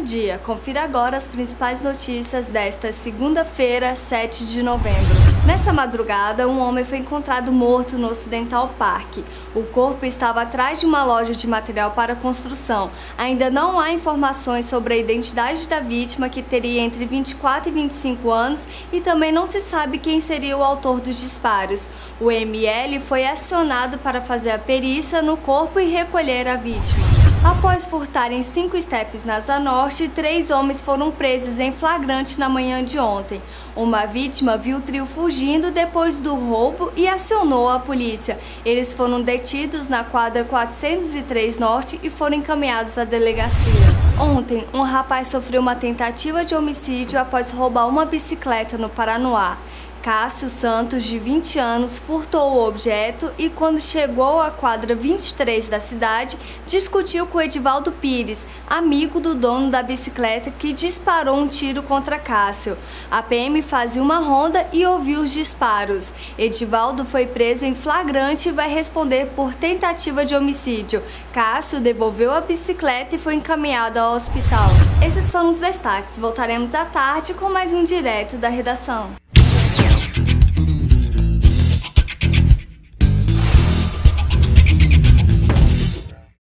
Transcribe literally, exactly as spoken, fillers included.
Bom dia, confira agora as principais notícias desta segunda-feira, sete de novembro. Nessa madrugada, um homem foi encontrado morto no Ocidental Park. O corpo estava atrás de uma loja de material para construção. Ainda não há informações sobre a identidade da vítima, que teria entre vinte e quatro e vinte e cinco anos, e também não se sabe quem seria o autor dos disparos. O M L foi acionado para fazer a perícia no corpo e recolher a vítima. Após furtarem cinco estepes na Asa Norte, três homens foram presos em flagrante na manhã de ontem. Uma vítima viu o trio fugindo depois do roubo e acionou a polícia. Eles foram detidos na quadra quatrocentos e três Norte e foram encaminhados à delegacia. Ontem, um rapaz sofreu uma tentativa de homicídio após roubar uma bicicleta no Paranoá. Cássio Santos, de vinte anos, furtou o objeto e, quando chegou à quadra vinte e três da cidade, discutiu com Edivaldo Pires, amigo do dono da bicicleta, que disparou um tiro contra Cássio. A P M fazia uma ronda e ouviu os disparos. Edivaldo foi preso em flagrante e vai responder por tentativa de homicídio. Cássio devolveu a bicicleta e foi encaminhado ao hospital. Esses foram os destaques. Voltaremos à tarde com mais um Direto da Redação.